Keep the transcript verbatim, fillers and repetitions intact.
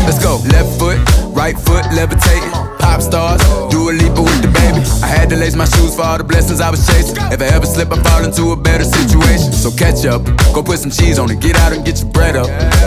Let's go. Left foot, right foot, levitating. Pop stars, do a leaper with the baby. I had to lace my shoes for all the blessings I was chasing. If I ever slip, I fall into a better situation. So catch up, go put some cheese on it, get out and get your bread up.